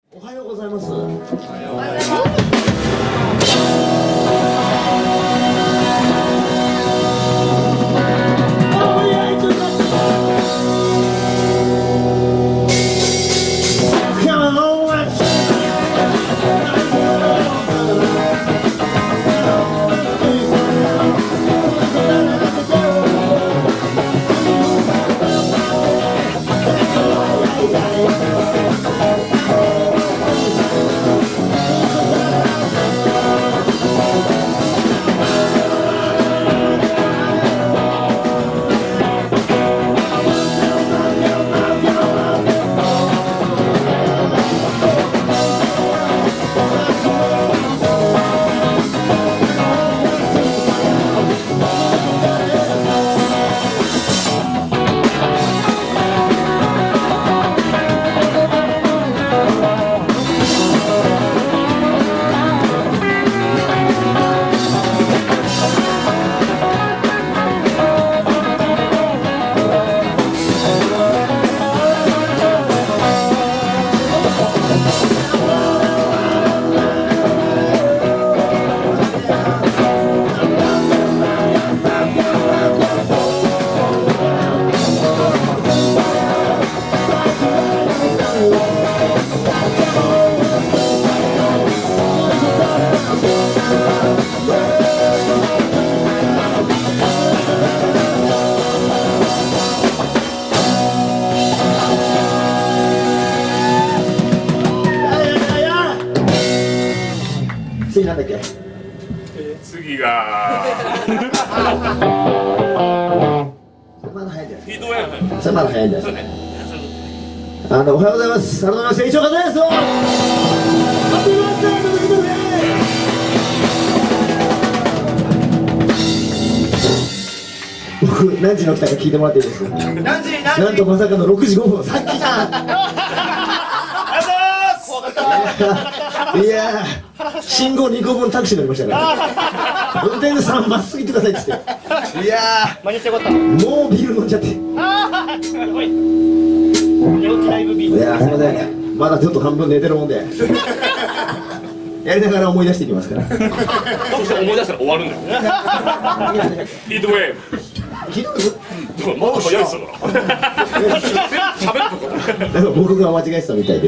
おはようございます。次なんだっけ？ 次がまだ早いんじゃない？ フィードウェーブ。 それまだ早いんじゃないですか。おはようございます。改めまして一応和也です。ハッピーバースデーということで。僕何時に起きたか聞いてもらっていいですか？ 何時なんとまさかの6時5分。さっきじゃん。いやー、信号2個分タクシー乗りましたから。運転手さんまっすぐ行ってくださいっつって。いやー、 間に合ってよかった。 もうビール飲んじゃって。いすごい。寝起きライブビール。 やー、すいません。まだちょっと半分寝てるもんで。やりながら思い出していきますから。 思い出したら終わるんだよ。フィードウェーブ。まだ早いっすよ。喋るとこ。 なんか僕が間違えてたみたいです。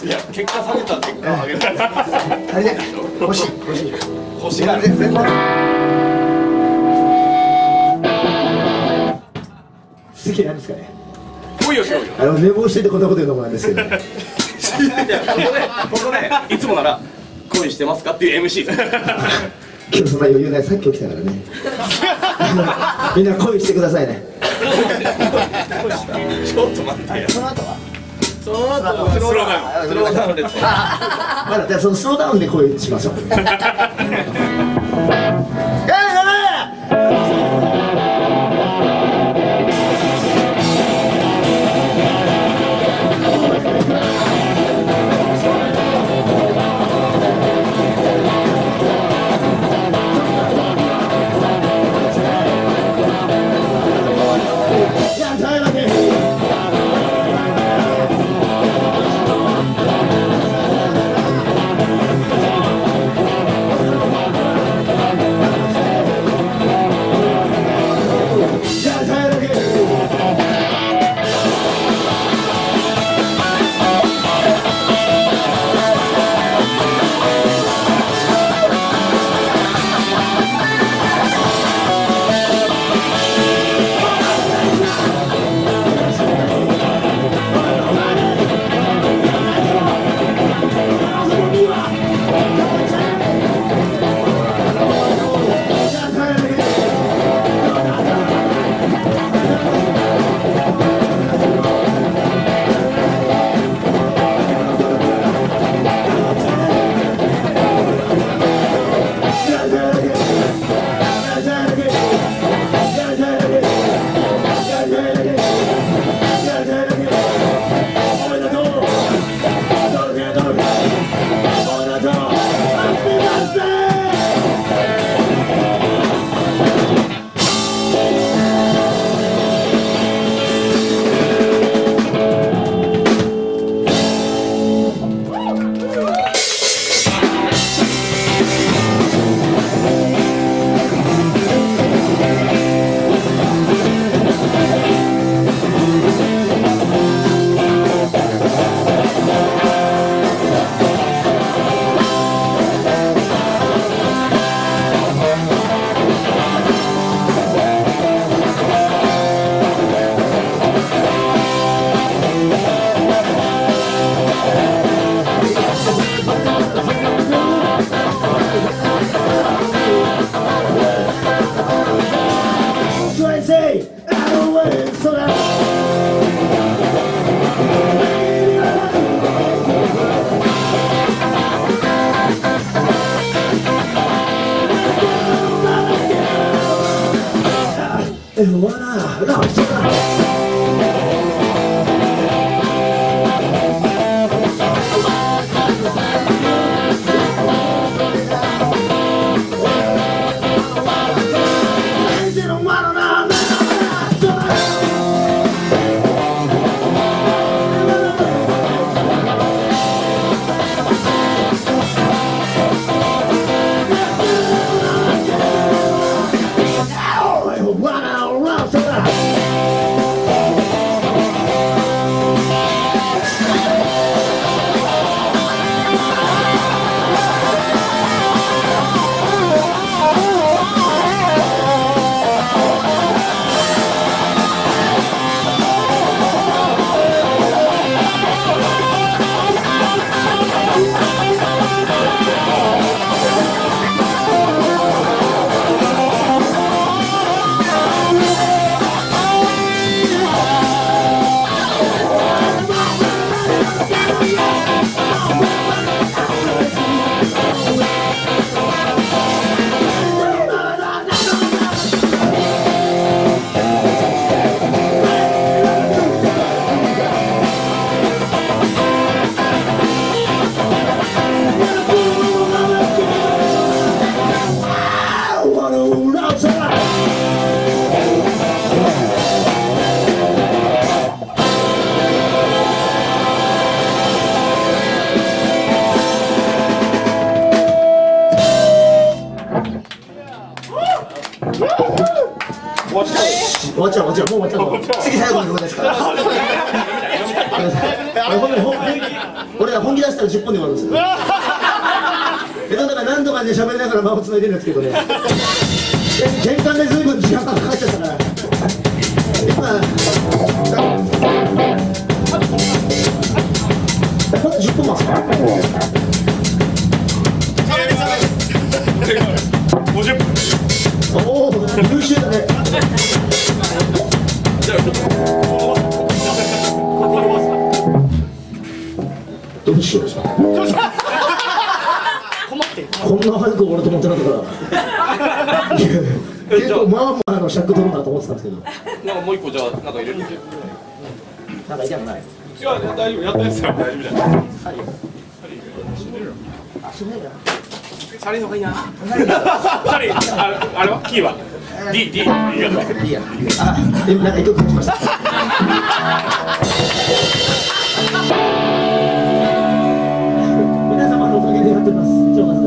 いや結果下げた結果を上げた足りない欲しい星がね全然次なんですかね。 来いよ来いよ寝坊しててこんなこと言うのもなんですけど。 ここでいつもなら恋してますかっていう MC です今日そんな余裕ない、さっき起きたからね。みんな恋してくださいね。 ちょっと待ってよその後はスローダウンですまだじゃあそのスローダウンで恋しましょう。終わっちゃう、もう終わっちゃう。次最後の曲ですから。本俺ら本気出したら10本で終わるんですよ。だから何とかね喋りながら間をつないでるんですけどね。玄関で随分時間がかかっちゃったから。今まだ10分もあるんですか。 50分。 おお、優秀だね。 じゃあどうしよう。 困ってる。 こんな早く終わると思ってなかったから。結構まあまあの尺取るなと思ってたんですけど。 なんかもう一個じゃあなんか入れる。 なんか痛くない。 違う大丈夫やったやつは大丈夫じゃない。サリの方がいいな。サリあれはキーは D いいや。あ、今なんか糸通しました。皆様のおかげでやっております。長松です。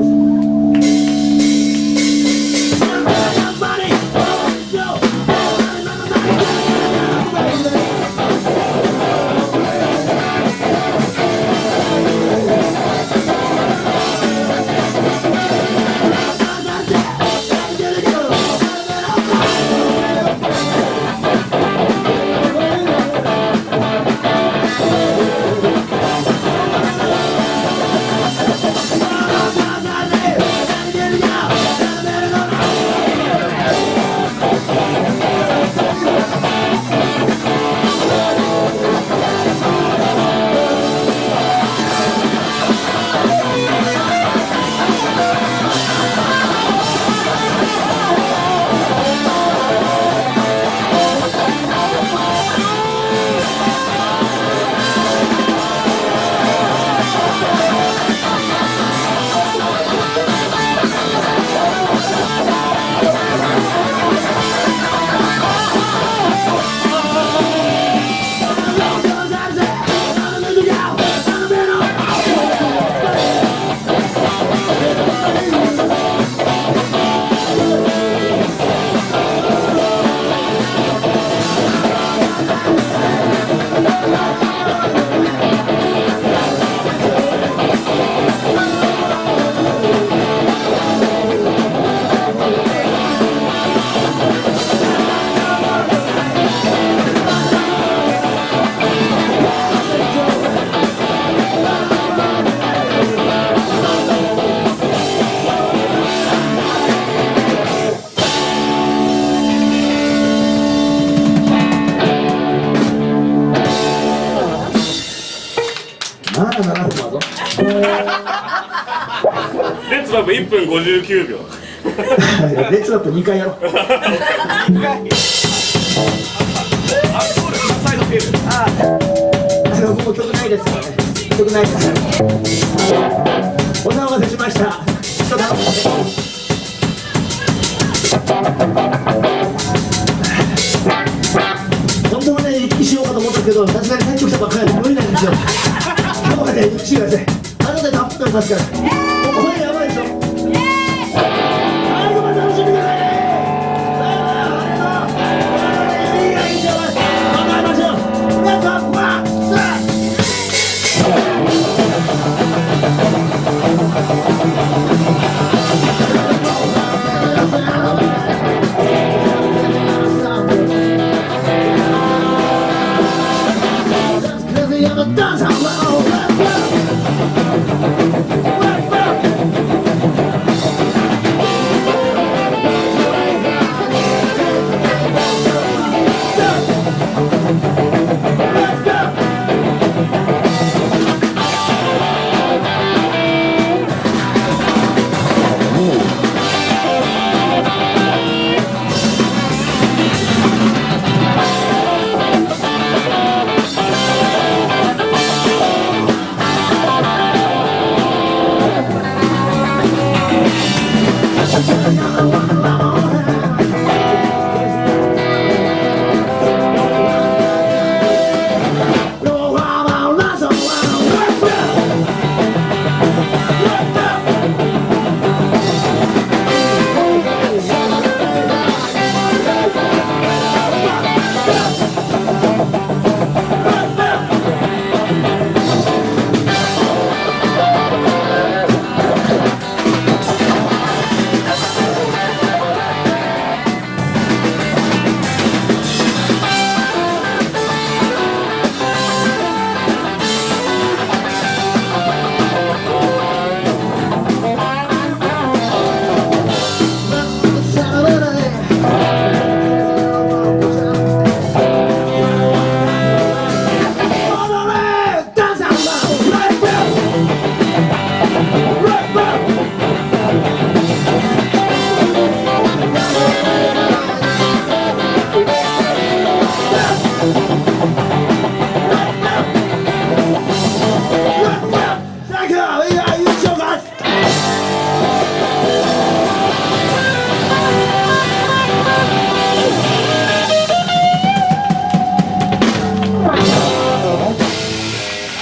レッツラップ1分59秒。 レッツラップ2回やろう。もう曲ないですからね。曲ないです。お騒がせしました。ちょっと本当はね、一気しようかと思ったけど、さすがに体調したばっかりで無理なんですよ。今日はね、一気しください。後でたっぷり取りますから。これやばいでしょ。最後まで楽しんでくださいね。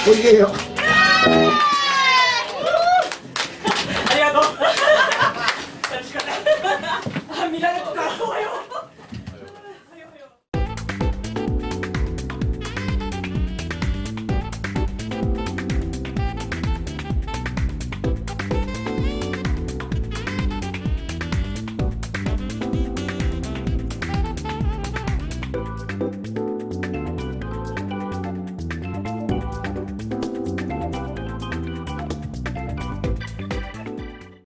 ごきげんよう。